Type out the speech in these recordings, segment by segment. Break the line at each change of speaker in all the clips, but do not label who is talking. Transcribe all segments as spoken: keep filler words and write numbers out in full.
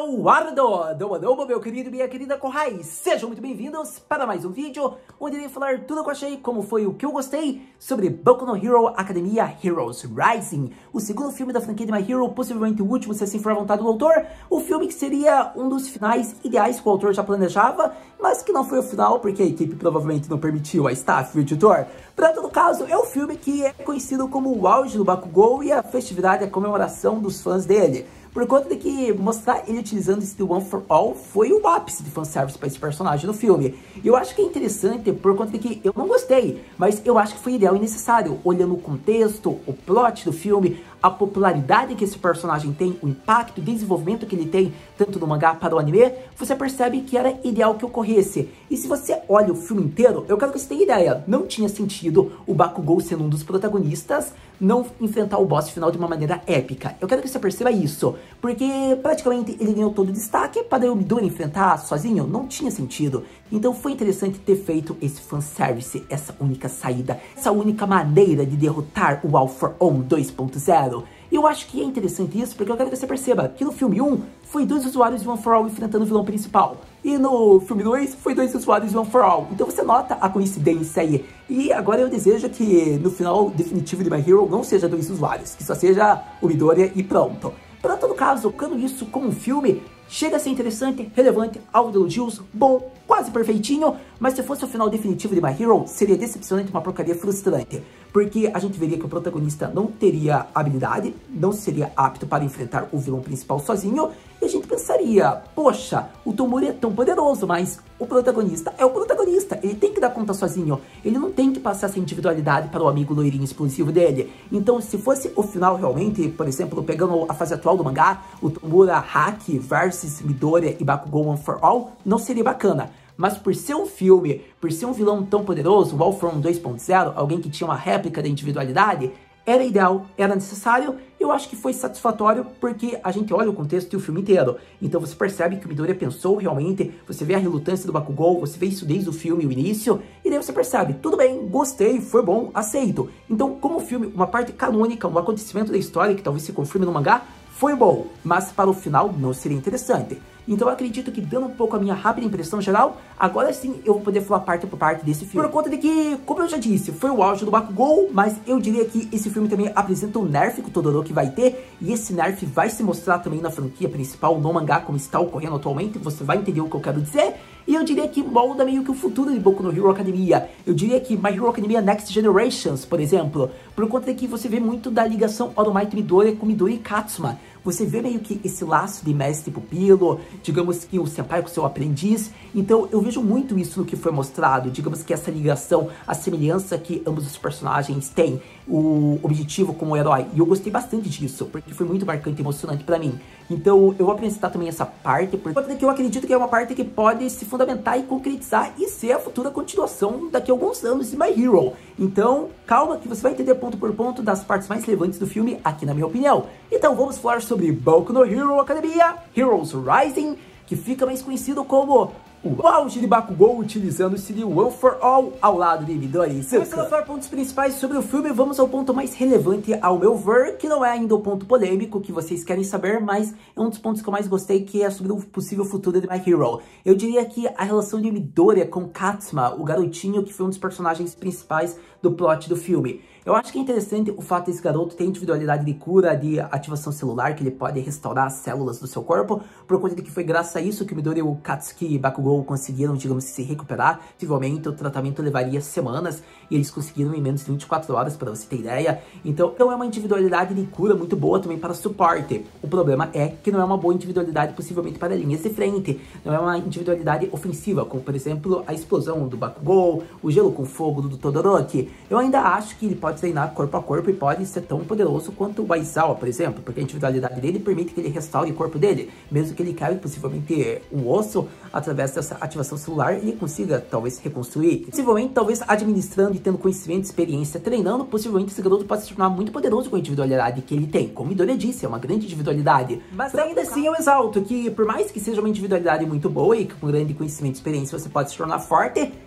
Eduardo! Domo, domo, meu querido e minha querida Kohai! Sejam muito bem-vindos para mais um vídeo onde irei falar tudo o que eu achei, como foi o que eu gostei sobre Boku no Hero Academia Heroes Rising, o segundo filme da franquia de My Hero, possivelmente o último, se assim for a vontade do autor, o filme que seria um dos finais ideais que o autor já planejava, mas que não foi o final porque a equipe provavelmente não permitiu, a staff e o editor. Para todo caso, é um filme que é conhecido como o auge do Bakugou e a festividade e a comemoração dos fãs dele. Por conta de que mostrar ele utilizando esse One for All foi o ápice de fanservice para esse personagem no filme. E eu acho que é interessante por conta de que eu não gostei, mas eu acho que foi ideal e necessário, olhando o contexto, o plot do filme, a popularidade que esse personagem tem, o impacto, o desenvolvimento que ele tem, tanto no mangá para o anime, você percebe que era ideal que ocorresse. E se você olha o filme inteiro, eu quero que você tenha ideia, não tinha sentido o Bakugou sendo um dos protagonistas, não enfrentar o boss final de uma maneira épica. Eu quero que você perceba isso, porque praticamente ele ganhou todo o destaque para o Midori enfrentar sozinho, não tinha sentido. Então foi interessante ter feito esse fanservice, essa única saída, essa única maneira de derrotar o All for One dois ponto zero. E eu acho que é interessante isso, porque eu quero que você perceba que no filme um, foi dois usuários de One for All enfrentando o vilão principal. E no filme dois, foi dois usuários de One for All. Então você nota a coincidência aí. E agora eu desejo que no final definitivo de My Hero não seja dois usuários, que só seja o Midoriya e pronto. Para todo caso, colocando isso como um filme, chega a ser interessante, relevante, alvo de elogios, bom, quase perfeitinho, mas se fosse o final definitivo de My Hero, seria decepcionante, uma porcaria frustrante, porque a gente veria que o protagonista não teria habilidade, não seria apto para enfrentar o vilão principal sozinho, e a gente pensaria, poxa, o Tomura é tão poderoso, mas o protagonista é o protagonista, ele tem que dar conta sozinho, ele não tem que passar essa individualidade para o amigo loirinho explosivo dele. Então, se fosse o final realmente, por exemplo, pegando a fase atual do mangá, o Tomura Haki versus Midoriya e Bakugou One for All, não seria bacana. Mas por ser um filme, por ser um vilão tão poderoso, o All for One dois ponto zero, alguém que tinha uma réplica da individualidade, era ideal, era necessário, eu acho que foi satisfatório porque a gente olha o contexto e o filme inteiro. Então você percebe que o Midoriya pensou realmente, você vê a relutância do Bakugou, você vê isso desde o filme, o início, e daí você percebe, tudo bem, gostei, foi bom, aceito. Então, como filme, uma parte canônica, um acontecimento da história que talvez se confirme no mangá, foi bom, mas para o final não seria interessante. Então eu acredito que, dando um pouco a minha rápida impressão geral, agora sim eu vou poder falar parte por parte desse filme. Por conta de que, como eu já disse, foi o auge do Bakugou, mas eu diria que esse filme também apresenta um nerf que o Todoroki vai ter, e esse nerf vai se mostrar também na franquia principal, no mangá, como está ocorrendo atualmente, você vai entender o que eu quero dizer. E eu diria que molda meio que o futuro de Boku no Hero Academia. Eu diria que My Hero Academia Next Generations, por exemplo, por conta de que você vê muito da ligação All Might Midoriya com Midori e Katsuma. Você vê meio que esse laço de mestre e pupilo, digamos que o senpai com seu aprendiz. Então eu vejo muito isso no que foi mostrado, digamos que essa ligação, a semelhança que ambos os personagens têm, o objetivo como herói. E eu gostei bastante disso, porque foi muito marcante e emocionante pra mim. Então eu vou apresentar também essa parte, porque eu acredito que é uma parte que pode se fundamentar e concretizar e ser a futura continuação daqui a alguns anos de My Hero. Então calma que você vai entender ponto por ponto das partes mais relevantes do filme aqui na minha opinião. Então vamos falar sobre Boku no Hero Academia Heroes Rising, que fica mais conhecido como o auge de Bakugou, utilizando-se de One for All ao lado de Midori. Começando a falar pontos principais sobre o filme, vamos ao ponto mais relevante ao meu ver, que não é ainda o ponto polêmico que vocês querem saber, mas é um dos pontos que eu mais gostei, que é sobre o possível futuro de My Hero. Eu diria que a relação de Midoriya com Katsuma, o garotinho que foi um dos personagens principais do plot do filme. Eu acho que é interessante o fato desse garoto ter individualidade de cura, de ativação celular, que ele pode restaurar as células do seu corpo, por conta de que foi graças a isso que o Midori, o Katsuki e Bakugou conseguiram, digamos, se recuperar. Possivelmente o tratamento levaria semanas e eles conseguiram em menos de vinte e quatro horas, para você ter ideia. Então, então é uma individualidade de cura muito boa também para suporte. O problema é que não é uma boa individualidade possivelmente para linhas de frente. Não é uma individualidade ofensiva, como por exemplo a explosão do Bakugou, o gelo com fogo do Todoroki. Eu ainda acho que ele pode treinar corpo a corpo e pode ser tão poderoso quanto o Aizawa, por exemplo, porque a individualidade dele permite que ele restaure o corpo dele, mesmo que ele caia possivelmente um osso, através dessa ativação celular ele consiga talvez reconstruir. Possivelmente, talvez administrando e tendo conhecimento, experiência, treinando, possivelmente esse garoto pode se tornar muito poderoso com a individualidade que ele tem. Como Midoriya disse, é uma grande individualidade. Mas ainda assim eu exalto que, por mais que seja uma individualidade muito boa e que com grande conhecimento e experiência você pode se tornar forte,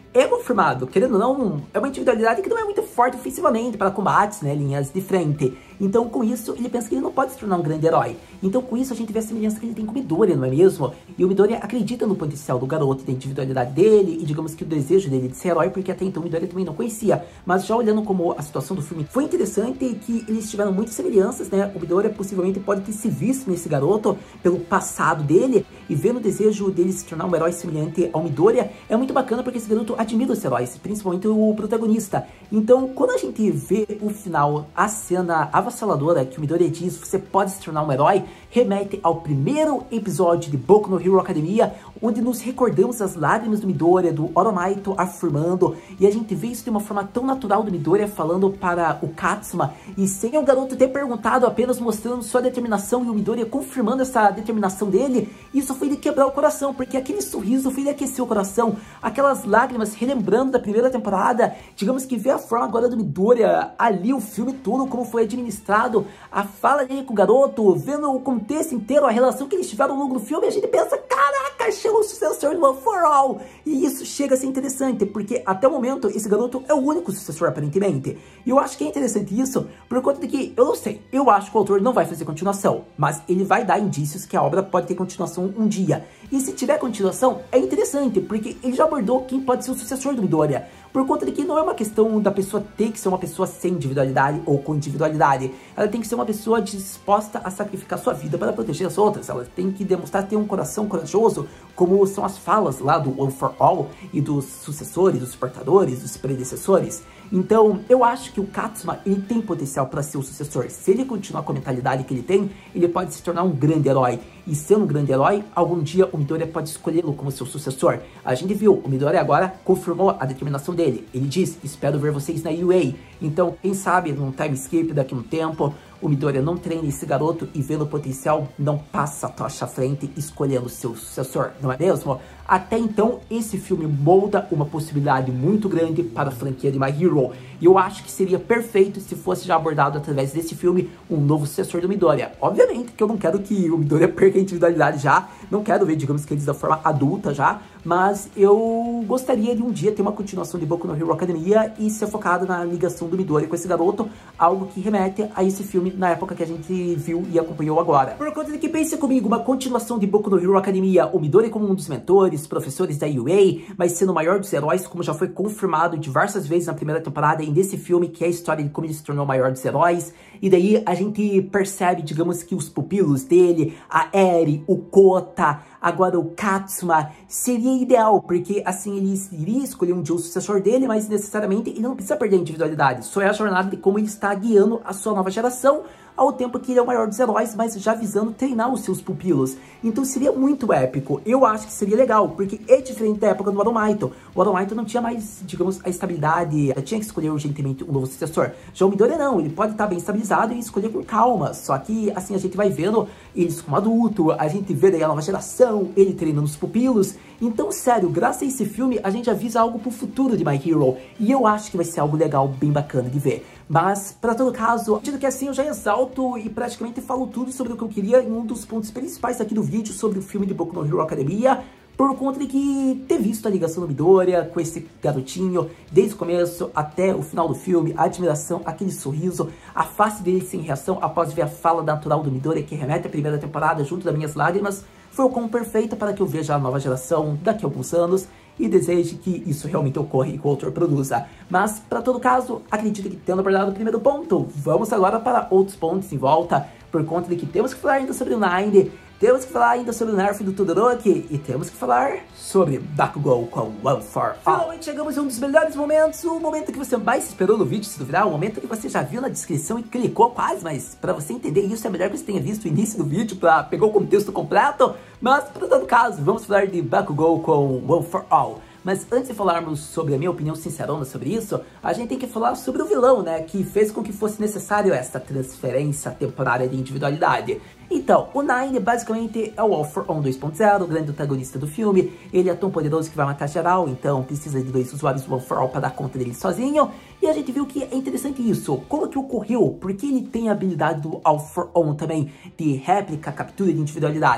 é confirmado, querendo ou não, é uma individualidade que não é muito forte ofensivamente para combates, né, linhas de frente. Então, com isso, ele pensa que ele não pode se tornar um grande herói. Então, com isso, a gente vê a semelhança que ele tem com o Midoriya, não é mesmo? E o Midoriya acredita no potencial do garoto, da individualidade dele, e digamos que o desejo dele de ser herói, porque até então o Midoriya também não conhecia. Mas já olhando como a situação do filme foi interessante, que eles tiveram muitas semelhanças, né? O Midoriya possivelmente pode ter se visto nesse garoto pelo passado dele, e vendo o desejo dele se tornar um herói semelhante ao Midoriya, é muito bacana porque esse garoto admira os heróis, principalmente o protagonista. Então, quando a gente vê o final, a cena avassaladora que o Midoriya diz, você pode se tornar um herói, remete ao primeiro episódio de Boku no Hero Academia, onde nos recordamos as lágrimas do Midoriya, do All Might afirmando, e a gente vê isso de uma forma tão natural do Midoriya falando para o Katsuma, e sem o garoto ter perguntado, apenas mostrando sua determinação e o Midoriya confirmando essa determinação dele. Isso foi de quebrar o coração, porque aquele sorriso foi de aquecer o coração, aquelas lágrimas relembrando da primeira temporada, digamos que ver a forma agora do Midoriya ali, o filme todo, como foi administrado, a fala dele com o garoto, vendo o contexto inteiro, a relação que eles tiveram ao longo do filme, a gente pensa, caraca, chegou o sucessor do One for All, e isso chega a ser interessante, porque até o momento esse garoto é o único sucessor aparentemente, e eu acho que é interessante isso, por conta de que, eu não sei, eu acho que o autor não vai fazer continuação, mas ele vai dar indícios que a obra pode ter continuação um dia, e se tiver continuação, é interessante, porque ele já abordou quem pode ser o sucessor do Midoriya, por conta de que não é uma questão da pessoa ter que ser uma pessoa sem individualidade ou com individualidade, ela tem que ser uma pessoa disposta a sacrificar sua vida para proteger as outras, ela tem que demonstrar ter um coração corajoso, como são as falas lá do One for All e dos sucessores, dos portadores, dos predecessores. Então, eu acho que o Katsuma, ele tem potencial para ser o sucessor. Se ele continuar com a mentalidade que ele tem, ele pode se tornar um grande herói. E sendo um grande herói, algum dia o Midoriya pode escolhê-lo como seu sucessor. A gente viu, o Midoriya agora confirmou a determinação dele. Ele diz, espero ver vocês na U A. Então, quem sabe, num time skip daqui a um tempo, o Midoriya não treina esse garoto e vendo o potencial, não passa a tocha à frente escolhendo seu sucessor, não é mesmo? Até então, esse filme molda uma possibilidade muito grande para a franquia de My Hero. E eu acho que seria perfeito se fosse já abordado através desse filme um novo sucessor do Midoriya. Obviamente que eu não quero que o Midoriya perca a individualidade já, não quero ver, digamos que eles da forma adulta já, mas eu gostaria de um dia ter uma continuação de Boku no Hero Academia e ser focado na ligação do Midoriya com esse garoto, algo que remete a esse filme na época que a gente viu e acompanhou agora. Por conta de que pense comigo, uma continuação de Boku no Hero Academia, o Midoriya como um dos mentores, professores da U A, mas sendo o maior dos heróis, como já foi confirmado diversas vezes na primeira temporada e nesse filme, que é a história de como ele se tornou o maior dos heróis. E daí a gente percebe, digamos que os pupilos dele, a Eri, o Kota, agora o Katsuma, seria ideal, porque assim ele iria escolher um dia o sucessor dele, mas necessariamente ele não precisa perder a individualidade, só é a jornada de como ele está guiando a sua nova geração, ao tempo que ele é o maior dos heróis, mas já visando treinar os seus pupilos. Então seria muito épico. Eu acho que seria legal, porque é diferente da época do All Might. O All Might não tinha mais, digamos, a estabilidade, tinha que escolher urgentemente um novo sucessor. Já o Midoriya não, ele pode estar bem estabilizado e escolher com calma. Só que, assim, a gente vai vendo eles como adulto, a gente vê daí a nova geração, ele treinando os pupilos. Então, sério, graças a esse filme, a gente avisa algo pro futuro de My Hero. E eu acho que vai ser algo legal, bem bacana de ver. Mas, para todo caso, dito que assim eu já exalto e praticamente falo tudo sobre o que eu queria em um dos pontos principais aqui do vídeo sobre o filme de Boku no Hero Academia, por conta de que ter visto a ligação do Midoriya com esse garotinho, desde o começo até o final do filme, a admiração, aquele sorriso, a face dele sem reação após ver a fala natural do Midoriya que remete à primeira temporada junto das minhas lágrimas, foi o como perfeita para que eu veja a nova geração daqui a alguns anos e deseje que isso realmente ocorra e que o autor produza. Mas, para todo caso, acredito que tendo abordado o primeiro ponto, vamos agora para outros pontos em volta, por conta de que temos que falar ainda sobre o Nine, temos que falar ainda sobre o nerf do Todoroki e temos que falar sobre Bakugou com One for All. Finalmente chegamos a um dos melhores momentos, o momento que você mais esperou no vídeo, se duvidar, o momento que você já viu na descrição e clicou quase, mas para você entender isso é melhor que você tenha visto o início do vídeo para pegar o contexto completo. Mas, para todo caso, vamos falar de Bakugou com One for All. Mas antes de falarmos sobre a minha opinião sincerona sobre isso, a gente tem que falar sobre o vilão, né, que fez com que fosse necessário essa transferência temporária de individualidade. Então, o Nine basicamente é o All for One dois ponto zero, o grande antagonista do filme. Ele é tão poderoso que vai matar geral, então precisa de dois usuários One for All para dar conta dele sozinho. E a gente viu que é interessante isso. Como que ocorreu? Porque ele tem a habilidade do All for One também, de réplica, captura de individualidades.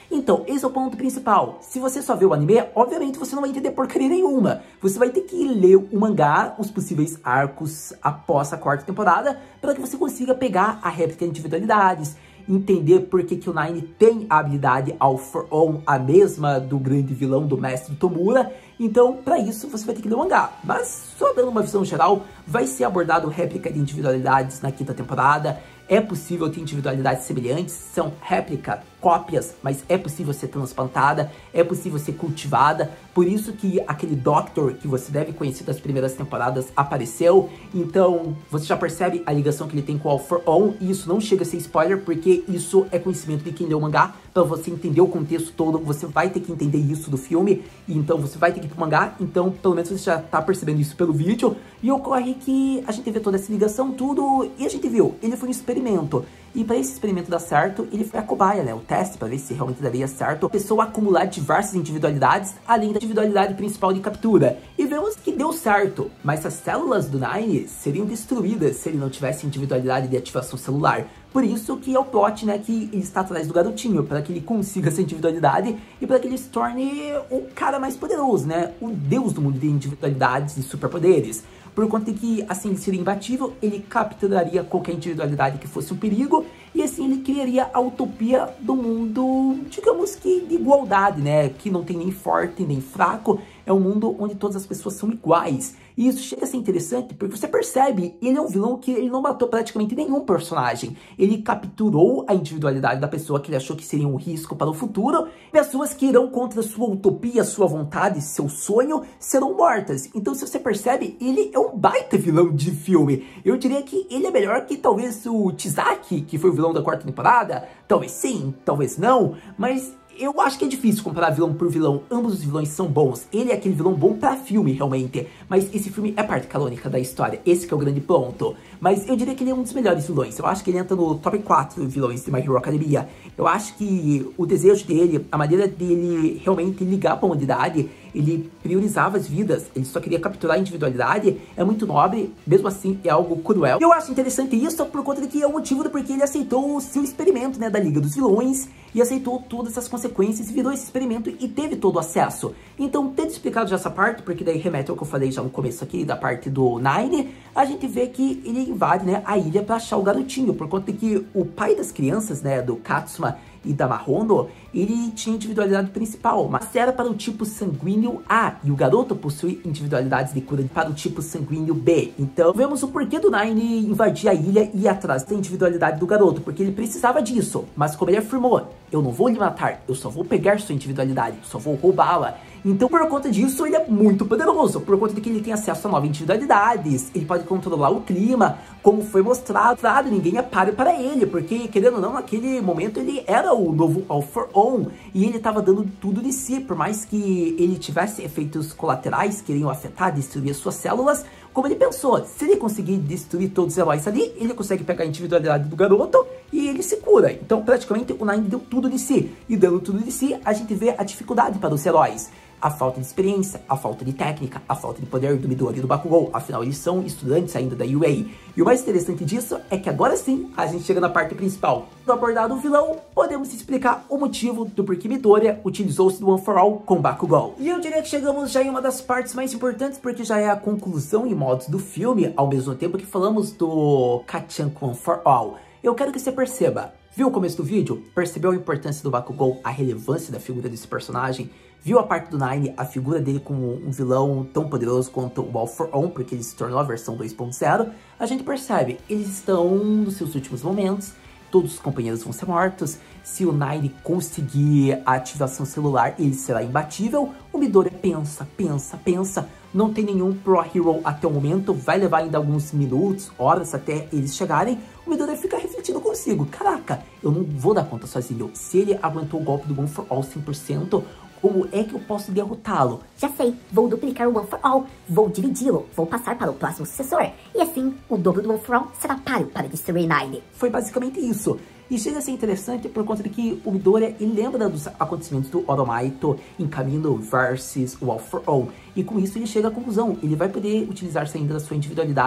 Então, esse é o ponto principal. Se você só vê o anime, obviamente você não vai entender porcaria nenhuma. Você vai ter que ler o mangá, os possíveis arcos após a quarta temporada, para que você consiga pegar a réplica de individualidades, entender por que, que o Nine tem a habilidade All for All, a mesma do grande vilão do mestre Tomura. Então, para isso, você vai ter que ler o mangá. Mas, só dando uma visão geral, vai ser abordado réplica de individualidades na quinta temporada. É possível ter individualidades semelhantes, são réplica, cópias, mas é possível ser transplantada, é possível ser cultivada. Por isso que aquele Doctor que você deve conhecer das primeiras temporadas apareceu. Então, você já percebe a ligação que ele tem com o All for All. E isso não chega a ser spoiler, porque isso é conhecimento de quem leu o mangá. Para você entender o contexto todo, você vai ter que entender isso do filme. E então, você vai ter que ir pro mangá. Então, pelo menos você já tá percebendo isso pelo vídeo. E ocorre que a gente vê toda essa ligação, tudo. E a gente viu, ele foi um experimento. E para esse experimento dar certo, ele foi a cobaia, né? O teste para ver se realmente daria certo. A pessoa acumular diversas individualidades, além da individualidade principal de captura. E vemos que deu certo. Mas as células do Nine seriam destruídas se ele não tivesse individualidade de ativação celular. Por isso que é o plot, né, que ele está atrás do garotinho, para que ele consiga essa individualidade e para que ele se torne o cara mais poderoso, né? O deus do mundo de individualidades e superpoderes. Por conta de que, assim, ele seria imbatível, ele capturaria qualquer individualidade que fosse um perigo, e assim ele criaria a utopia do mundo, digamos que de igualdade, né? Que não tem nem forte, nem fraco, é um mundo onde todas as pessoas são iguais. E isso chega a ser interessante porque você percebe, ele é um vilão que ele não matou praticamente nenhum personagem. Ele capturou a individualidade da pessoa que ele achou que seria um risco para o futuro. Pessoas que irão contra sua utopia, sua vontade, seu sonho, serão mortas. Então, se você percebe, ele é um baita vilão de filme. Eu diria que ele é melhor que talvez o Chisaki, que foi o vilão da quarta temporada. Talvez sim, talvez não, mas eu acho que é difícil comparar vilão por vilão. Ambos os vilões são bons. Ele é aquele vilão bom pra filme, realmente. Mas esse filme é parte canônica da história. Esse que é o grande ponto. Mas eu diria que ele é um dos melhores vilões. Eu acho que ele entra no top quatro vilões de My Hero Academia. Eu acho que o desejo dele, a maneira dele realmente ligar pra humanidade, ele priorizava as vidas, ele só queria capturar a individualidade, é muito nobre, mesmo assim é algo cruel. Eu acho interessante isso por conta de que é o motivo do porquê ele aceitou o seu experimento, né, da Liga dos Vilões, e aceitou todas essas consequências, virou esse experimento e teve todo o acesso. Então, tendo explicado já essa parte, porque daí remete ao que eu falei já no começo aqui, da parte do Nine, a gente vê que ele invade, né, a ilha pra achar o garotinho, por conta de que o pai das crianças, né, do Katsuma e da Mahono, ele tinha individualidade principal, mas era para o tipo sanguíneo A, e o garoto possui individualidades de cura para o tipo sanguíneo B. Então, vemos o porquê do Nine invadir a ilha e ir atrás da individualidade do garoto, porque ele precisava disso, mas como ele afirmou, eu não vou lhe matar, eu só vou pegar sua individualidade, só vou roubá-la. Então, por conta disso, ele é muito poderoso, por conta de que ele tem acesso a novas individualidades, ele pode controlar o clima, como foi mostrado, ninguém é páreo para ele, porque, querendo ou não, naquele momento ele era o novo All for All, e ele estava dando tudo de si, por mais que ele tivesse efeitos colaterais que iriam afetar, destruir as suas células, como ele pensou, se ele conseguir destruir todos os heróis ali, ele consegue pegar a individualidade do garoto e ele se cura. Então, praticamente, o Nine deu tudo de si, e dando tudo de si, a gente vê a dificuldade para os heróis. A falta de experiência, a falta de técnica, a falta de poder do Midori e do Bakugou. Afinal, eles são estudantes ainda da U A. E o mais interessante disso é que agora sim, a gente chega na parte principal. Do abordado o vilão, podemos explicar o motivo do porquê Midori utilizou-se do One for All com Bakugou. E eu diria que chegamos já em uma das partes mais importantes, porque já é a conclusão em modos do filme, ao mesmo tempo que falamos do Kacchan com One for All. Eu quero que você perceba. Viu o começo do vídeo? Percebeu a importância do Bakugou, a relevância da figura desse personagem? Viu a parte do Nine, a figura dele como um vilão tão poderoso quanto o All for All, porque ele se tornou a versão dois ponto zero? A gente percebe, eles estão nos seus últimos momentos, todos os companheiros vão ser mortos. Se o Nine conseguir a ativação celular, ele será imbatível. O Midori pensa, pensa, pensa, não tem nenhum Pro Hero até o momento, vai levar ainda alguns minutos, horas até eles chegarem. O Midori fica refletindo consigo, caraca, eu não vou dar conta sozinho. Se ele aguentou o golpe do One for All cem por cento, como é que eu posso derrotá-lo?
Já sei, vou duplicar o One for All, vou dividi-lo, vou passar para o próximo sucessor, e assim, o dobro do One for All será páreo para destruir Nine.
Foi basicamente isso. E chega a ser interessante por conta de que o Midori ele lembra dos acontecimentos do Oromaito em Camino versus o All for All. E com isso ele chega à conclusão, ele vai poder utilizar-se ainda da sua individualidade,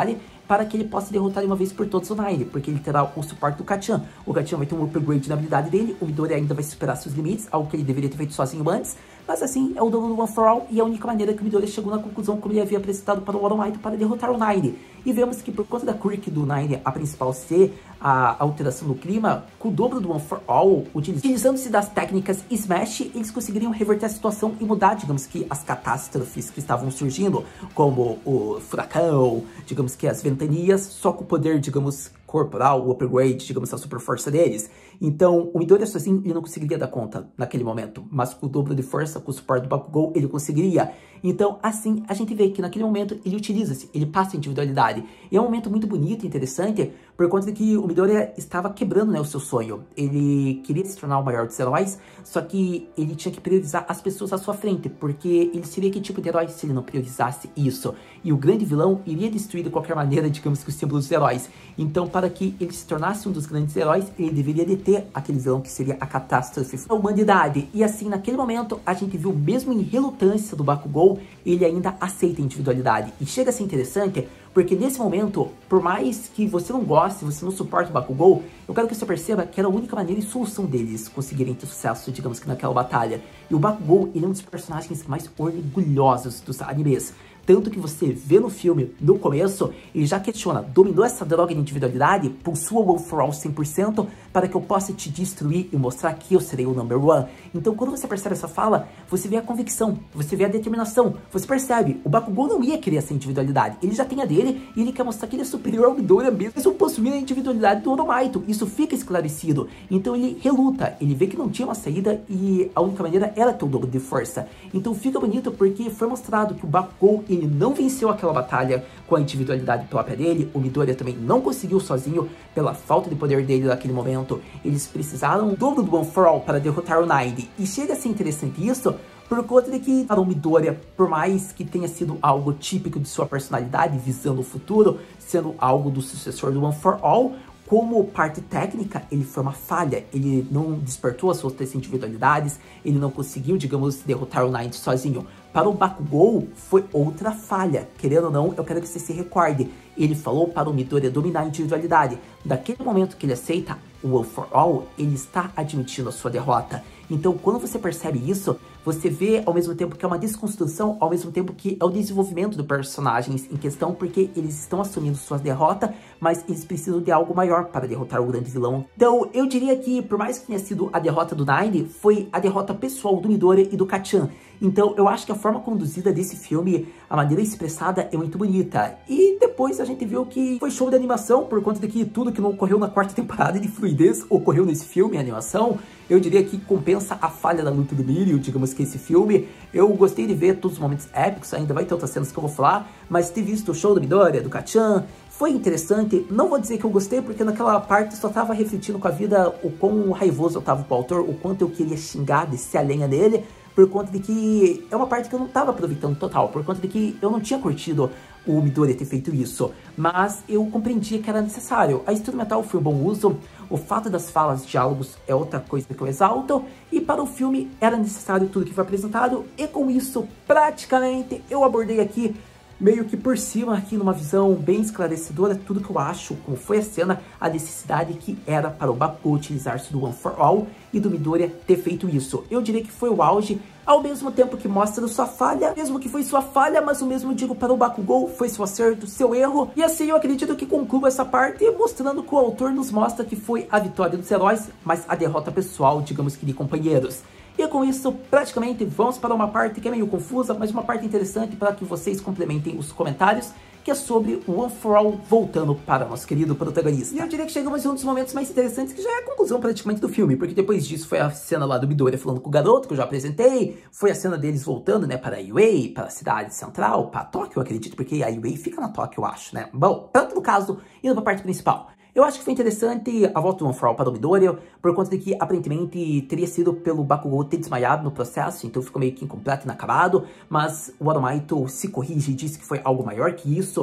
para que ele possa derrotar de uma vez por todas o Nine, porque ele terá o suporte do Kacchan. O Kacchan vai ter um upgrade na habilidade dele, o Midoriya ainda vai superar seus limites, algo que ele deveria ter feito sozinho antes, mas assim, é o dono do One for All e é a única maneira que o Midoriya chegou na conclusão como ele havia apresentado para o All Might para derrotar o Nine. E vemos que por conta da quirk do Nine, a principal ser a alteração do clima, com o dobro do One for All, utilizando-se das técnicas Smash, eles conseguiriam reverter a situação e mudar, digamos que, as catástrofes que estavam surgindo, como o furacão, digamos que as ventanias, só com o poder, digamos, corporal, o upgrade, digamos, a super força deles. Então, o Midoriya sozinho, ele não conseguiria dar conta naquele momento, mas com o dobro de força, com o suporte do Bakugou, ele conseguiria. Então, assim, a gente vê que naquele momento ele utiliza-se, ele passa a individualidade. E é um momento muito bonito e interessante, por conta de que o Midoriya estava quebrando, né, o seu sonho. Ele queria se tornar o maior dos heróis, só que ele tinha que priorizar as pessoas à sua frente, porque ele seria que tipo de herói se ele não priorizasse isso? E o grande vilão iria destruir de qualquer maneira, digamos que os símbolos dos heróis. Então, para que ele se tornasse um dos grandes heróis, ele deveria deter aquele vilão que seria a catástrofe da humanidade. E assim, naquele momento, a gente viu, mesmo em relutância do Bakugou, ele ainda aceita a individualidade. E chega a ser interessante, porque nesse momento, por mais que você não goste, você não suporte o Bakugou, eu quero que você perceba que era a única maneira e solução deles conseguirem ter sucesso, digamos que naquela batalha. E o Bakugou, ele é um dos personagens mais orgulhosos dos animes. Tanto que você vê no filme, no começo, ele já questiona, dominou essa droga de individualidade, possua o One for All cem por cento, para que eu possa te destruir e mostrar que eu serei o number one. Então, quando você percebe essa fala, você vê a convicção, você vê a determinação, você percebe, o Bakugou não ia querer essa individualidade, ele já tem a dele, e ele quer mostrar que ele é superior ao Midoriya mesmo possuindo a individualidade do All Might. Isso fica esclarecido. Então ele reluta, ele vê que não tinha uma saída e a única maneira era ter o dobro de força. Então fica bonito porque foi mostrado que o Bakugou, ele não venceu aquela batalha com a individualidade própria dele, o Midoriya também não conseguiu sozinho pela falta de poder dele naquele momento. Eles precisaram do dobro do One for All para derrotar o Nine. E chega a ser interessante isso, por conta de que para o Midoriya, por mais que tenha sido algo típico de sua personalidade, visando o futuro, sendo algo do sucessor do One for All, como parte técnica, ele foi uma falha, ele não despertou as suas três individualidades, ele não conseguiu, digamos, derrotar o Nine sozinho. Para o Bakugou, foi outra falha. Querendo ou não, eu quero que você se recorde. Ele falou para o Midoriya dominar a individualidade. Daquele momento que ele aceita o One for All, ele está admitindo a sua derrota. Então, quando você percebe isso, você vê ao mesmo tempo que é uma desconstrução, ao mesmo tempo que é o desenvolvimento dos personagens em questão, porque eles estão assumindo sua derrota, mas eles precisam de algo maior para derrotar o grande vilão. Então, eu diria que, por mais que tenha sido a derrota do Nine, foi a derrota pessoal do Midoriya e do Kacchan. Então, eu acho que a forma conduzida desse filme, a maneira expressada, é muito bonita. E depois a gente viu que foi show de animação, por conta de que tudo que não ocorreu na quarta temporada de fluidez ocorreu nesse filme, a animação. Eu diria que compensa a falha da luta do Mirio, digamos que esse filme. Eu gostei de ver todos os momentos épicos, ainda vai ter outras cenas que eu vou falar, mas ter visto o show do Midoriya, do Kacchan, foi interessante. Não vou dizer que eu gostei, porque naquela parte só tava refletindo com a vida o quão raivoso eu tava com o autor, o quanto eu queria xingar, descer a lenha dele, por conta de que é uma parte que eu não tava aproveitando total, por conta de que eu não tinha curtido o Midoriya ter feito isso, mas eu compreendia que era necessário. A instrumental foi um bom uso, o fato das falas, diálogos é outra coisa que eu exalto, e para o filme era necessário tudo que foi apresentado, e com isso, praticamente, eu abordei aqui meio que por cima, aqui numa visão bem esclarecedora, tudo que eu acho, como foi a cena, a necessidade que era para o Bakugou utilizar-se do One for All e do Midoriya ter feito isso. Eu diria que foi o auge, ao mesmo tempo que mostra sua falha, mesmo que foi sua falha, mas o mesmo digo para o Bakugou, foi seu acerto, seu erro. E assim eu acredito que concluo essa parte mostrando que o autor nos mostra que foi a vitória dos heróis, mas a derrota pessoal, digamos que de companheiros. E com isso, praticamente, vamos para uma parte que é meio confusa, mas uma parte interessante para que vocês complementem os comentários, que é sobre o One for All voltando para o nosso querido protagonista. E eu diria que chegamos em um dos momentos mais interessantes, que já é a conclusão praticamente do filme, porque depois disso foi a cena lá do Midoriya falando com o garoto, que eu já apresentei, foi a cena deles voltando, né, para a Iway, para a cidade central, para Tóquio, eu acredito, porque a Iway fica na Tóquio, eu acho, né. Bom, tanto no caso, indo para a parte principal. Eu acho que foi interessante a volta do One for All para o Midoriya, por conta de que, aparentemente, teria sido pelo Bakugou ter desmaiado no processo, então ficou meio que incompleto e inacabado, mas o All Might se corrige e disse que foi algo maior que isso.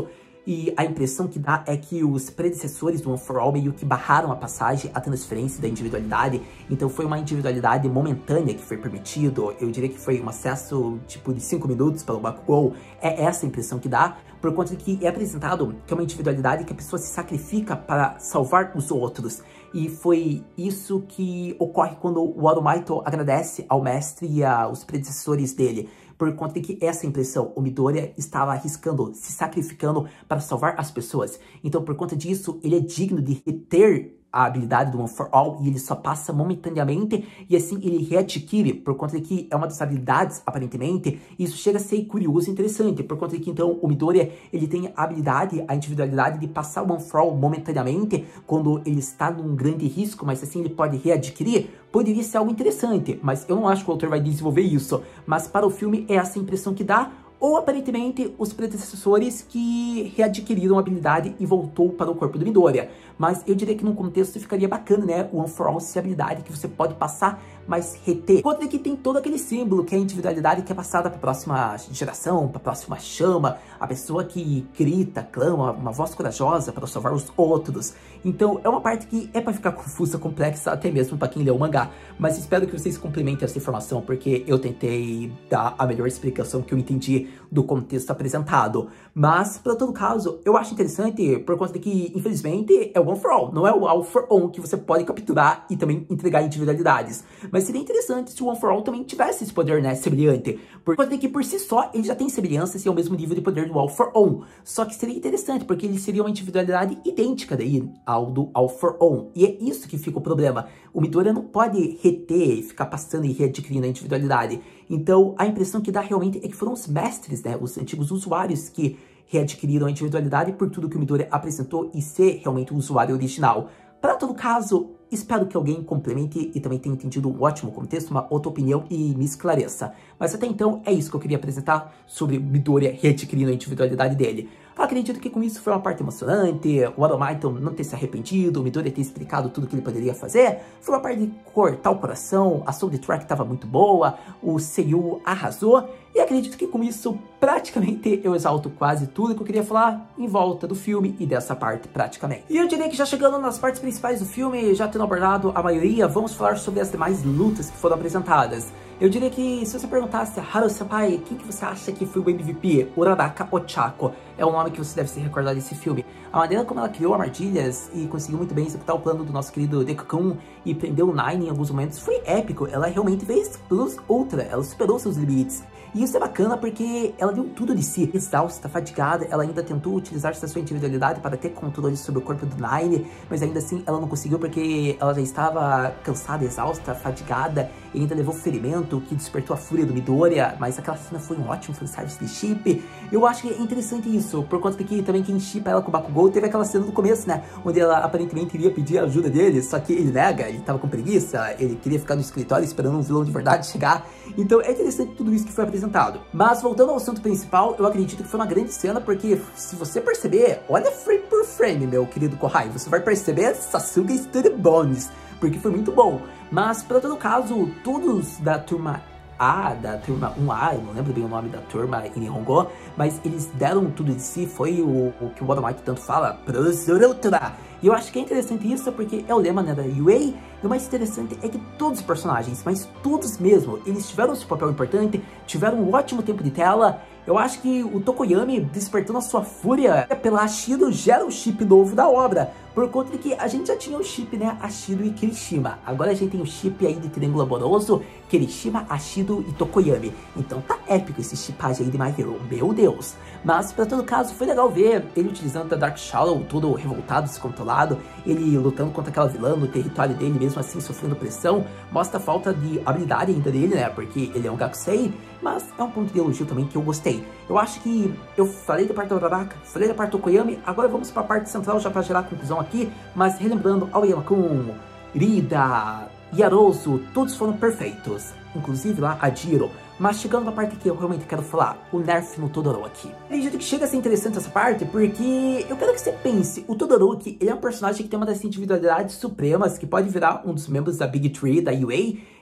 e a impressão que dá é que os predecessores do One for All meio que barraram a passagem, a transferência da individualidade, então foi uma individualidade momentânea que foi permitido, eu diria que foi um acesso tipo de cinco minutos para o Bakugou, é essa a impressão que dá, por conta de que é apresentado que é uma individualidade que a pessoa se sacrifica para salvar os outros. E foi isso que ocorre quando o All-Might agradece ao mestre e aos predecessores dele. Por conta de que essa impressão, o Midoriya estava arriscando, se sacrificando para salvar as pessoas. Então, por conta disso, ele é digno de reter a habilidade do One for All e ele só passa momentaneamente e assim ele readquire, por conta de que é uma das habilidades, aparentemente, e isso chega a ser curioso e interessante, por conta de que então o Midoriya, ele tem a habilidade, a individualidade de passar o One for All momentaneamente, quando ele está num grande risco, mas assim ele pode readquirir, poderia ser algo interessante, mas eu não acho que o autor vai desenvolver isso, mas para o filme é essa impressão que dá, ou aparentemente os predecessores que readquiriram a habilidade e voltou para o corpo do Midoriya. Mas eu diria que num contexto ficaria bacana, né? O One for All ser habilidade que você pode passar, mas reter. Conta que tem todo aquele símbolo que é a individualidade que é passada para a próxima geração, para a próxima chama, a pessoa que grita, clama, uma voz corajosa para salvar os outros. Então é uma parte que é para ficar confusa, complexa, até mesmo para quem lê o mangá. Mas espero que vocês complementem essa informação, porque eu tentei dar a melhor explicação que eu entendi do contexto apresentado. Mas, para todo caso, eu acho interessante por conta de que, infelizmente, é o One for All, não é o All for One que você pode capturar e também entregar individualidades. Mas seria interessante se o One for All também tivesse esse poder, né, semelhante. Por conta de que, por si só, ele já tem semelhanças e é o mesmo nível de poder do All for One. Só que seria interessante, porque ele seria uma individualidade idêntica daí ao do All for One. E é isso que fica o problema. O Midoriya não pode reter, ficar passando e readquirindo a individualidade. Então, a impressão que dá realmente é que foram os mestres, né, os antigos usuários que readquiriram a individualidade por tudo que o Midoriya apresentou e ser realmente o usuário original. Para todo caso, espero que alguém complemente e também tenha entendido um ótimo contexto, uma outra opinião e me esclareça. Mas até então, é isso que eu queria apresentar sobre Midoriya readquirindo a individualidade dele. Eu acredito que com isso foi uma parte emocionante, o All-Might não ter se arrependido, o Midoriya ter explicado tudo que ele poderia fazer, foi uma parte de cortar o coração, a soundtrack estava muito boa, o Seiyu arrasou, e acredito que com isso praticamente eu exalto quase tudo que eu queria falar em volta do filme e dessa parte praticamente. E eu diria que já chegando nas partes principais do filme, já tendo abordado a maioria, vamos falar sobre as demais lutas que foram apresentadas. Eu diria que se você perguntasse a Haru-senpai, quem que você acha que foi o M V P? Uraraka Ochako é o nome que você deve se recordar desse filme. A maneira como ela criou armadilhas e conseguiu muito bem executar o plano do nosso querido Deku-kun e prendeu o Nine em alguns momentos foi épico. Ela realmente fez plus ultra, ela superou seus limites. E isso é bacana porque ela deu tudo de si. Exausta, fatigada, ela ainda tentou utilizar da sua individualidade para ter controle sobre o corpo do Nine, mas ainda assim ela não conseguiu porque ela já estava cansada, exausta, fatigada, e ainda levou ferimento que despertou a fúria do Midoriya, mas aquela cena foi um ótimo fanservice de chip. Eu acho que é interessante isso, por conta de que também quem chipa ela com o Bakugou teve aquela cena no começo, né, onde ela aparentemente iria pedir a ajuda dele, só que ele nega, ele tava com preguiça, ele queria ficar no escritório esperando um vilão de verdade chegar. Então é interessante tudo isso que foi apresentado. Mas voltando ao assunto principal, eu acredito que foi uma grande cena, porque se você perceber, olha frame por frame, meu querido Kohai, você vai perceber Sasuke Study Bones, porque foi muito bom. Mas, para todo caso, todos da turma A, da turma um A, eu não lembro bem o nome da turma em Nihongo, mas eles deram tudo de si, foi o, o que o All-Might tanto fala, Prosurutura. E eu acho que é interessante isso, porque é o lema, né, da U A, e o mais interessante é que todos os personagens, mas todos mesmo, eles tiveram seu papel importante, tiveram um ótimo tempo de tela. Eu acho que o Tokoyami, despertando a sua fúria pela Ashido, gera o chip novo da obra, por conta de que a gente já tinha o chip, né, Ashido e Kirishima. Agora a gente tem o chip aí de triângulo amoroso, Kirishima, Ashido e Tokoyami. Então tá épico esse chipagem aí de My Hero, meu Deus. Mas, pra todo caso, foi legal ver ele utilizando a Dark Shadow, todo revoltado, descontrolado, ele lutando contra aquela vilã no território dele, mesmo assim sofrendo pressão. Mostra a falta de habilidade ainda dele, né, porque ele é um Gakusei, mas é um ponto de elogio também que eu gostei. Eu acho que eu falei da parte do Uraraka, falei da parte do Tokoyami, agora vamos pra parte central já pra gerar a conclusão aqui, mas relembrando, Aoyama-kun, Rida, Yarosu, todos foram perfeitos, inclusive lá a Jiro. Mas chegando na parte que eu realmente quero falar, o nerf no Todoroki. Acredito que chega a ser interessante essa parte, porque eu quero que você pense, o Todoroki, ele é um personagem que tem uma das individualidades supremas, que pode virar um dos membros da Big Tree, da U A.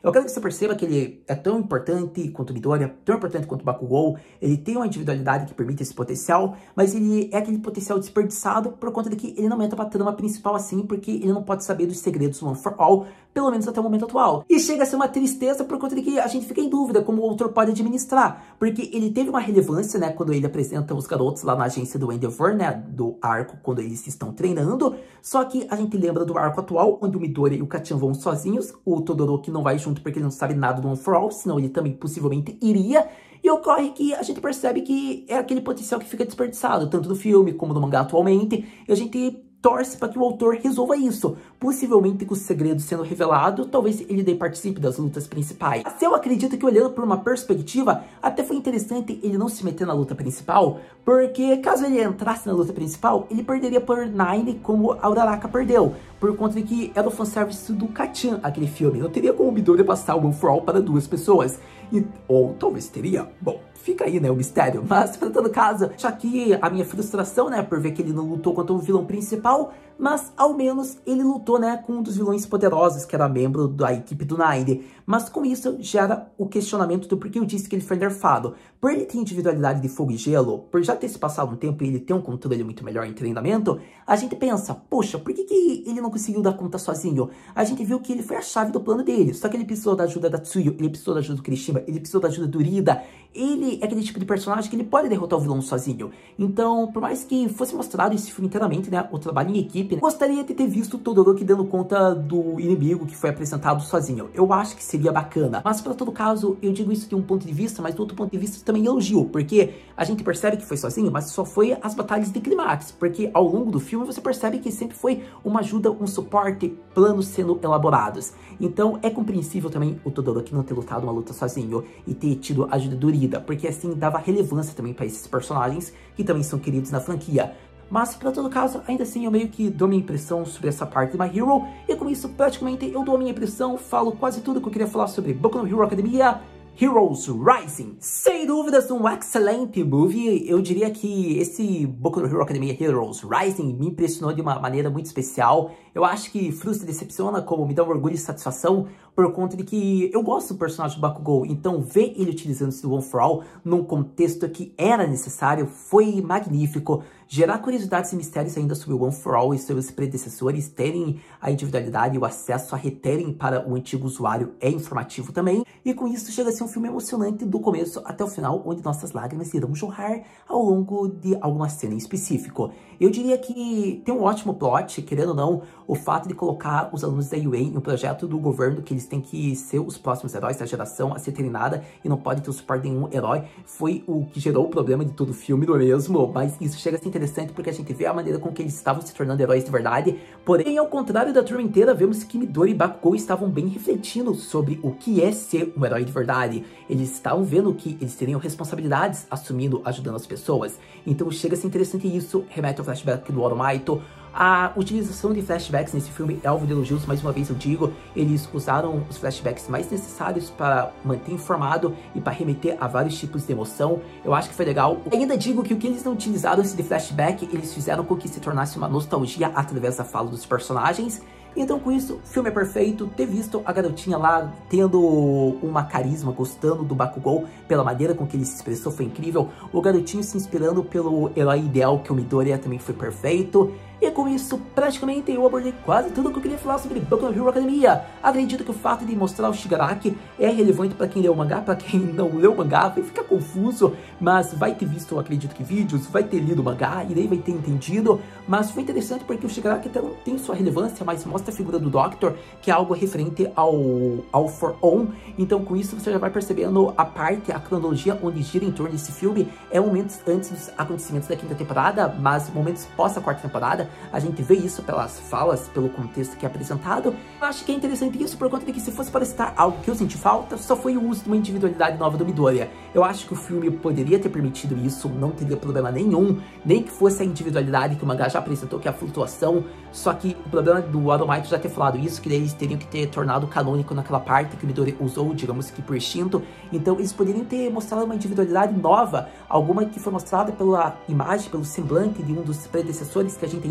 Eu quero que você perceba que ele é tão importante quanto o Midoriya, tão importante quanto o Bakugou. Ele tem uma individualidade que permite esse potencial, mas ele é aquele potencial desperdiçado por conta de que ele não entra pra trama principal assim, porque ele não pode saber dos segredos do One for All, pelo menos até o momento atual. E chega a ser uma tristeza por conta de que a gente fica em dúvida como o autor pode administrar, porque ele teve uma relevância, né, quando ele apresenta os garotos lá na agência do Endeavor, né, do arco, quando eles estão treinando, só que a gente lembra do arco atual, onde o Midoriya e o Kacchan vão sozinhos, o Todoroki não vai junto porque ele não sabe nada do One for All, senão ele também possivelmente iria, e ocorre que a gente percebe que é aquele potencial que fica desperdiçado, tanto no filme como no mangá atualmente, e a gente torce para que o autor resolva isso, possivelmente com os segredos sendo revelados, talvez ele daí participe das lutas principais. Mas eu acredito que, olhando por uma perspectiva, até foi interessante ele não se meter na luta principal, porque caso ele entrasse na luta principal, ele perderia por Nine como a Uraraka perdeu, por conta de que era o fanservice do Kacchan, aquele filme. Não teria como o Midoriya passar o One for All para duas pessoas, e, ou talvez teria, bom, fica aí, né, o mistério. Mas, para todo caso, já que a minha frustração, né, por ver que ele não lutou contra o vilão principal, mas ao menos ele lutou, né, com um dos vilões poderosos, que era membro da equipe do Nine. Mas com isso gera o questionamento do porquê eu disse que ele foi nerfado. Por ele ter individualidade de fogo e gelo, por já ter se passado um tempo e ele ter um controle muito melhor em treinamento, a gente pensa, poxa, por que, que ele não conseguiu dar conta sozinho? A gente viu que ele foi a chave do plano dele, só que ele precisou da ajuda da Tsuyu, ele precisou da ajuda do Kirishima, ele precisou da ajuda do Rida. Ele é aquele tipo de personagem que ele pode derrotar o vilão sozinho. Então, por mais que fosse mostrado esse filme inteiramente, né, o trabalho em equipe, né, gostaria de ter visto o Todoroki dando conta do inimigo que foi apresentado sozinho. Eu acho que seria bacana. Mas, para todo caso, eu digo isso de um ponto de vista, mas do outro ponto de vista também elogio, porque a gente percebe que foi sozinho, mas só foi as batalhas de clímax, porque ao longo do filme você percebe que sempre foi uma ajuda, um suporte, planos sendo elaborados. Então, é compreensível também o Todoroki não ter lutado uma luta sozinho e ter tido a ajuda do Rida, porque assim dava relevância também para esses personagens que também são queridos na franquia. Mas, para todo caso, ainda assim eu meio que dou minha impressão sobre essa parte de My Hero, e com isso praticamente eu dou a minha impressão, falo quase tudo que eu queria falar sobre Boku no Hero Academia Heroes Rising. Sem dúvidas, um excelente movie. Eu diria que esse Boku no Hero Academia Heroes Rising me impressionou de uma maneira muito especial. Eu acho que frustra e decepciona, como me dá um orgulho e satisfação, por conta de que eu gosto do personagem do Bakugou, então ver ele utilizando esse One for All num contexto que era necessário foi magnífico. Gerar curiosidades e mistérios ainda sobre o One for All e sobre os predecessores terem a individualidade e o acesso a reterem para o antigo usuário é informativo também. E com isso chega a ser um filme emocionante do começo até o final, onde nossas lágrimas irão jorrar ao longo de alguma cena em específico. Eu diria que tem um ótimo plot, querendo ou não, o fato de colocar os alunos da U A em um projeto do governo que eles têm que ser os próximos heróis da geração a ser treinada e não pode ter o suporte de nenhum herói, foi o que gerou o problema de todo o filme, não é mesmo? Mas isso chega a ser interessante porque a gente vê a maneira com que eles estavam se tornando heróis de verdade. Porém, ao contrário da turma inteira, vemos que Midoriya e Bakugou estavam bem refletindo sobre o que é ser um herói de verdade. Eles estavam vendo que eles teriam responsabilidades assumindo, ajudando as pessoas. Então chega a ser interessante isso, remete ao flashback do All Might. A utilização de flashbacks nesse filme é alvo de elogios, mais uma vez eu digo, eles usaram os flashbacks mais necessários para manter informado e para remeter a vários tipos de emoção. Eu acho que foi legal. Eu ainda digo que o que eles não utilizaram de flashback, eles fizeram com que se tornasse uma nostalgia através da fala dos personagens. Então com isso, o filme é perfeito. Ter visto a garotinha lá tendo uma carisma, gostando do Bakugou pela maneira com que ele se expressou foi incrível. O garotinho se inspirando pelo herói ideal que o Midoriya também foi perfeito. E com isso, praticamente eu abordei quase tudo que eu queria falar sobre Boku no Hero Academia. Acredito que o fato de mostrar o Shigaraki é relevante para quem leu o mangá, para quem não leu o mangá vai ficar confuso, mas vai ter visto, eu acredito que vídeos, vai ter lido o mangá e daí vai ter entendido. Mas foi interessante porque o Shigaraki até não tem sua relevância, mas mostra a figura do Doctor, que é algo referente ao, ao For On. Então com isso você já vai percebendo a parte, a cronologia onde gira em torno desse filme. É momentos antes dos acontecimentos da quinta temporada, mas momentos pós a quarta temporada. A gente vê isso pelas falas, pelo contexto que é apresentado. Eu acho que é interessante isso por conta de que se fosse para citar algo que eu senti falta, só foi o uso de uma individualidade nova do Midoriya. Eu acho que o filme poderia ter permitido isso, não teria problema nenhum, nem que fosse a individualidade que o mangá já apresentou, que é a flutuação. Só que o problema do All Might já ter falado isso, que eles teriam que ter tornado canônico naquela parte que o Midoriya usou, digamos que por instinto. Então eles poderiam ter mostrado uma individualidade nova, alguma que foi mostrada pela imagem, pelo semblante de um dos predecessores que a gente ainda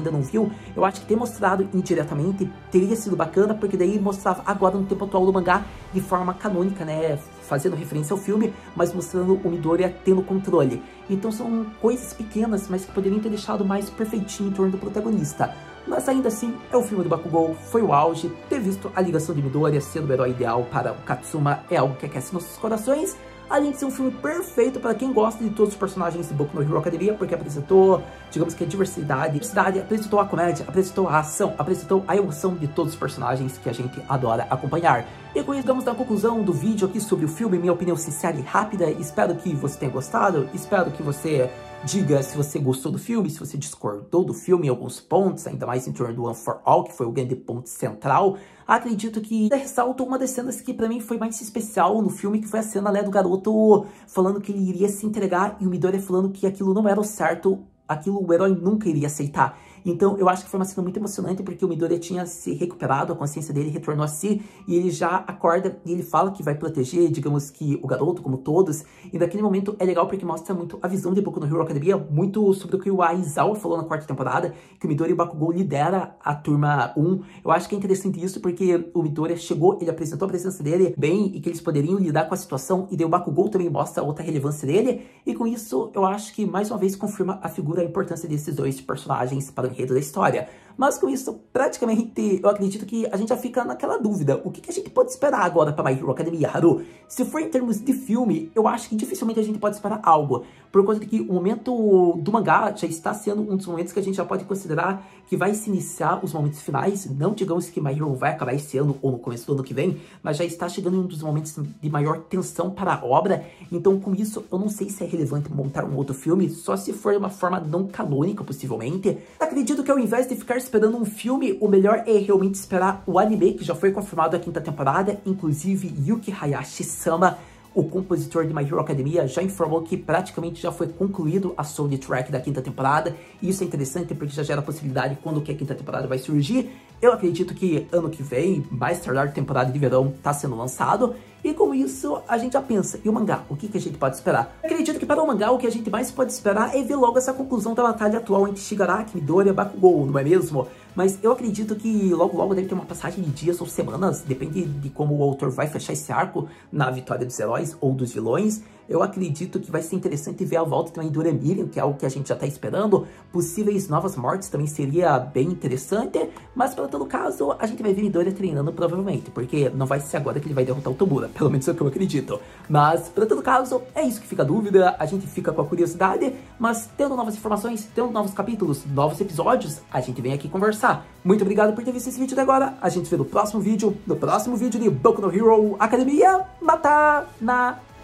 ainda não viu, eu acho que ter mostrado indiretamente teria sido bacana, porque daí mostrava agora no tempo atual do mangá de forma canônica, né, fazendo referência ao filme, mas mostrando o Midoriya tendo controle. Então são coisas pequenas, mas que poderiam ter deixado mais perfeitinho em torno do protagonista. Mas ainda assim, é o filme do Bakugou, foi o auge, ter visto a ligação de Midoriya sendo o herói ideal para o Katsuma é algo que aquece nossos corações. Além de ser um filme perfeito para quem gosta de todos os personagens de Boku no Hero Academia, porque apresentou, digamos que a diversidade, diversidade, apresentou a comédia, apresentou a ação, apresentou a emoção de todos os personagens que a gente adora acompanhar. E com isso, vamos na conclusão do vídeo aqui sobre o filme, minha opinião sincera e rápida. Espero que você tenha gostado, espero que você diga se você gostou do filme, se você discordou do filme em alguns pontos, ainda mais em torno do One for All, que foi o grande ponto central. Acredito que ressalto uma das cenas que pra mim foi mais especial no filme, que foi a cena, né, do garoto falando que ele iria se entregar e o Midoriya falando que aquilo não era o certo, aquilo o herói nunca iria aceitar. Então eu acho que foi uma cena muito emocionante, porque o Midoriya tinha se recuperado, a consciência dele retornou a si, e ele já acorda e ele fala que vai proteger, digamos que o garoto, como todos. E naquele momento é legal porque mostra muito a visão de Boku no Hero Academia, muito sobre o que o Aizawa falou na quarta temporada, que o Midoriya e o Bakugou lidera a turma um. Eu acho que é interessante isso, porque o Midoriya chegou, ele apresentou a presença dele bem, e que eles poderiam lidar com a situação, e daí o Bakugou também mostra outra relevância dele, e com isso eu acho que mais uma vez confirma a figura, a importância desses dois personagens para o enredo da história. Mas com isso, praticamente, eu acredito que a gente já fica naquela dúvida. O que, que a gente pode esperar agora para My Hero Academia, Haru? Se for em termos de filme, eu acho que dificilmente a gente pode esperar algo. Por conta de que o momento do mangá já está sendo um dos momentos que a gente já pode considerar que vai se iniciar os momentos finais. Não digamos que My Hero vai acabar esse ano ou no começo do ano que vem, mas já está chegando em um dos momentos de maior tensão para a obra. Então, com isso, eu não sei se é relevante montar um outro filme, só se for de uma forma não canônica, possivelmente. Acredito que ao invés de ficar esperando um filme, o melhor é realmente esperar o anime, que já foi confirmado a quinta temporada. Inclusive, Yuki Hayashi-sama, o compositor de My Hero Academia, já informou que praticamente já foi concluído a soundtrack da quinta temporada. E isso é interessante porque já gera a possibilidade quando que a quinta temporada vai surgir. Eu acredito que ano que vem, mais tardar, temporada de verão está sendo lançado. E com isso, a gente já pensa, e o mangá? O que, que a gente pode esperar? Acredito que para o mangá, o que a gente mais pode esperar é ver logo essa conclusão da batalha atual entre Shigaraki, Midoriya e Bakugou, não é mesmo? Mas eu acredito que logo logo deve ter uma passagem de dias ou semanas, depende de como o autor vai fechar esse arco na vitória dos heróis ou dos vilões. Eu acredito que vai ser interessante ver a volta também do Miriam, que é algo que a gente já tá esperando. Possíveis novas mortes também seria bem interessante, mas para todo caso, a gente vai ver Midoriya treinando provavelmente, porque não vai ser agora que ele vai derrotar o Tobura, pelo menos é o que eu acredito. Mas, para todo caso, é isso que fica a dúvida, a gente fica com a curiosidade, mas tendo novas informações, tendo novos capítulos, novos episódios, a gente vem aqui conversar. Muito obrigado por ter visto esse vídeo até agora, a gente vê no próximo vídeo, no próximo vídeo de Boku no Hero Academia, Mata na